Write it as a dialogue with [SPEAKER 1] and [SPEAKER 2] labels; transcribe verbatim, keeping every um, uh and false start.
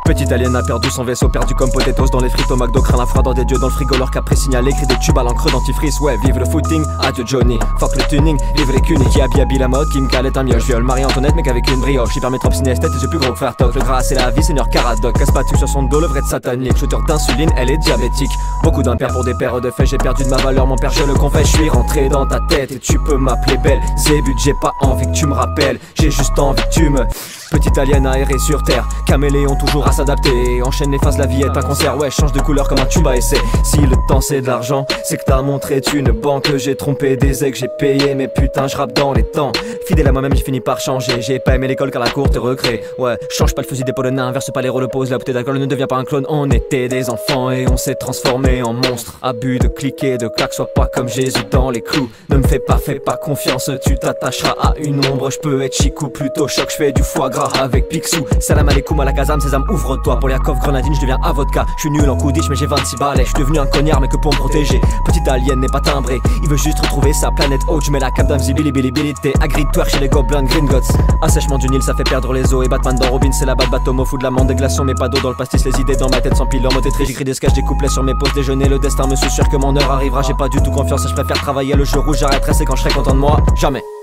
[SPEAKER 1] Petite alien a perdu son vaisseau, perdu comme potatoes dans les frites au McDo, craint la froideur des dieux dans le frigo, leur caprice signalé, écrit des tubes à l'encre dentifrice. Ouais, vive le footing, adieu Johnny, fuck le tuning, vive les cunis qui habille habille la mode, qui me cale est un mioche, viole Marie-Antoinette mec avec une brioche, hypermétrope synesthète et j'ai plus gros que frère Toc. Le gras c'est la vie, seigneur Caradoc, casse pas tu sur son dos, le vrai de satanique, shooter d'insuline, elle est diabétique. Beaucoup d'impairs pour des paires de faits, j'ai perdu de ma valeur, mon père je le confesse, je suis rentré dans ta tête et tu peux m'appeler belle. Zébut, j'ai pas envie que tu me rappelles, j'ai juste envie que tu me... Petite alien aérée sur terre, caméléon toujours à s'adapter. Enchaîne les phases, la vie est un concert, ouais, change de couleur comme un tuba essai. Si le temps c'est de l'argent, c'est que t'as montré une banque. J'ai trompé des ex, j'ai payé, mais putain, je rappe dans les temps. Fidèle à moi-même, j'ai fini par changer. J'ai pas aimé l'école car la cour te recrée. Ouais, change pas le fusil d'épaule nain, inverse pas les rôles, pose la bouteille d'alcool, ne devient pas un clone. On était des enfants et on s'est transformé en monstres. Abus de cliquer, de claque, sois pas comme Jésus dans les clous. Ne me fais pas, fais pas confiance, tu t'attacheras à une ombre. Je peux être chic ou plutôt choc, je fais du foie gras avec Picsou. Salam alaikum à la Kazam, sésame, ouvre-toi. Pour les Yakov, grenadine, je deviens avocat. Je suis nul en koudish, mais j'ai vingt-six balais. Je suis devenu un cognard, mais que pour me protéger. Petite alien n'est pas timbré, il veut juste retrouver sa planète haute. Je mets la cape d'Amzibilibilibilité, agree-toi chez les gobelins Gringotts. Assèchement du Nil, ça fait perdre les os. Et Batman dans Robin, c'est la balle bateau, fout de la monde des glaçons, mais pas d'eau dans le pastis. Les idées dans ma tête s'empilent en mode tétré. J'écris des sketchs, des couplets sur mes pauses déjeuner. Le destin me susurre que mon heure arrivera. J'ai pas du tout confiance, je préfère travailler le jour où j'arrêterai. C'est quand je serai content de moi, jamais.